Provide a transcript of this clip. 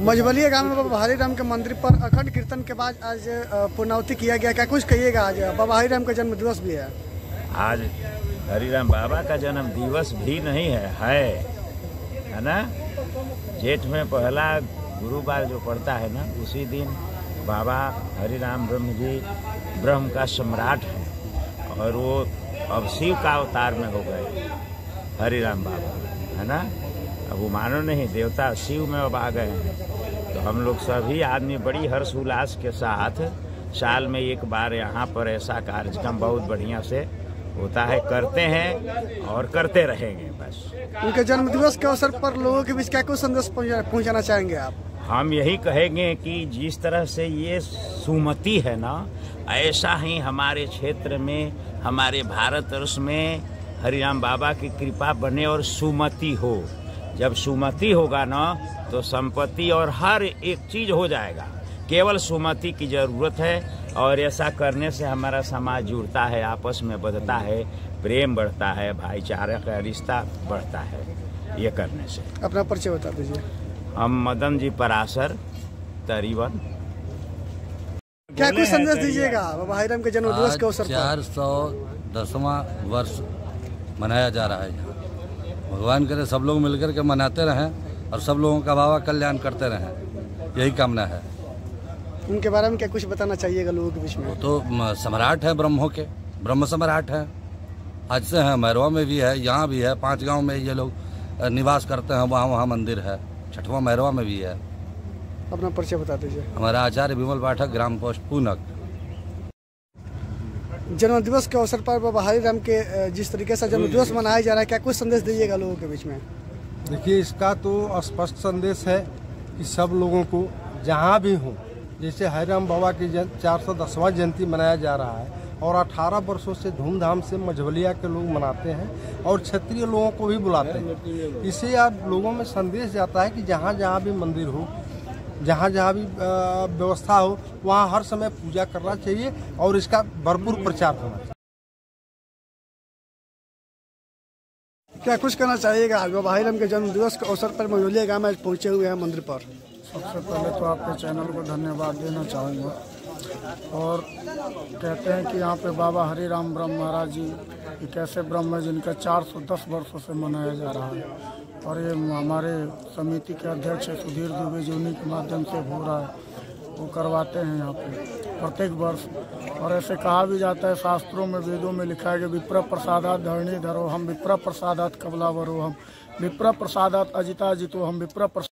मझवलिया गांव में बाबा हरिराम के मंदिर पर अखंड कीर्तन के बाद आज पूर्णाहुति किया गया। क्या कुछ कहिएगा? आज बाबा हरिराम का जन्म दिवस भी है। आज हरिराम बाबा का जन्म दिवस भी नहीं है ना। जेठ में पहला गुरुवार जो पड़ता है ना, उसी दिन बाबा हरिराम ब्रह्म जी ब्रह्म का सम्राट है और वो अब शिव का अवतार में हो गए हरिराम बाबा, है ना। अब वो मानो नहीं, देवता शिव में अब आ गए हैं। तो हम लोग सभी आदमी बड़ी हर्ष उल्लास के साथ साल में एक बार यहाँ पर ऐसा कार्यक्रम बहुत बढ़िया से होता है, करते हैं और करते रहेंगे। बस उनके जन्म दिवस के अवसर पर लोगों के बीच क्या कुछ संदेश पहुँचाना चाहेंगे आप? हम यही कहेंगे कि जिस तरह से ये सुमति है ना, ऐसा ही हमारे क्षेत्र में, हमारे भारतवर्ष में हरिराम बाबा की कृपा बने और सुमति हो। जब सुमति होगा ना तो संपत्ति और हर एक चीज हो जाएगा। केवल सुमति की जरूरत है और ऐसा करने से हमारा समाज जुड़ता है, आपस में बढ़ता है, प्रेम बढ़ता है, भाईचारे का रिश्ता बढ़ता है ये करने से। अपना परिचय बता दीजिए। हम मदन जी पराशर तरीवन। क्या कुछ संदेश दीजिएगा बाबा हरिराम के जन्म दिवस के अवसर पर? 410वां वर्ष मनाया जा रहा है। भगवान करे सब लोग मिलकर के मनाते रहें और सब लोगों का बाबा कल्याण करते रहें, यही कामना है। उनके बारे में क्या कुछ बताना चाहिएगा लोगों के बीच में? वो तो सम्राट है, ब्रह्मों के ब्रह्म सम्राट है। आज से है, मैरवा में भी है, यहाँ भी है, 5 गांव में ये लोग निवास करते हैं। वहाँ मंदिर है, 6वां मैरवा में भी है। अपना परिचय बता दीजिए। हमारा आचार्य विमल पाठक, ग्राम पोस्ट पूनक। जन्म दिवस के अवसर पर बाबा हरिराम के जिस तरीके से जन्म दिवस मनाया जा रहा है, क्या कुछ संदेश दीजिएगा लोगों के बीच में? देखिए, इसका तो स्पष्ट संदेश है कि सब लोगों को जहाँ भी हो, जैसे हरिराम बाबा की 410वां जयंती मनाया जा रहा है और 18 वर्षों से धूमधाम से मझवलिया के लोग मनाते हैं और क्षेत्रीय लोगों को भी बुलाते हैं। इससे आप लोगों में संदेश जाता है कि जहाँ जहाँ भी मंदिर हो, जहाँ जहाँ भी व्यवस्था हो, वहाँ हर समय पूजा करना चाहिए और इसका भरपूर प्रचार होना चाहिए। क्या कुछ कहना चाहिएगा आज बाबा हरिराम के जन्म दिवस के अवसर पर मझवलिया गाँव में पहुँचे हुए हैं मंदिर पर? सबसे पहले तो आपके चैनल को धन्यवाद देना चाहूँगा और कहते हैं कि यहाँ पे बाबा हरिराम ब्रह्म महाराज जी एक ऐसे ब्रह्म है जिनका 410 वर्षों से मनाया जा रहा है और ये हमारे समिति के अध्यक्ष सुधीर दुबे जी उन्हीं के माध्यम से हो रहा है, वो करवाते हैं यहाँ पे प्रत्येक वर्ष। और ऐसे कहा भी जाता है, शास्त्रों में, वेदों में लिखा है कि विप्र प्रसादात धरणी धरो हम, विप्र प्रसादात कबलावरो हम, विप्र प्रसादात अजिता जितो हम, विप्र